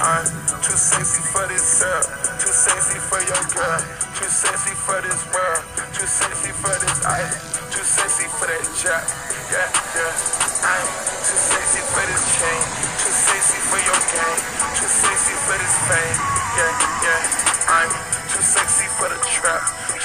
I'm too sexy for this girl, too sexy for your girl, too sexy for this world, too sexy for this ice, too sexy for that jack. Yeah, yeah. I'm too sexy for this chain, too sexy for your game, too sexy for this fame. Yeah, yeah. I'm too sexy for the trap.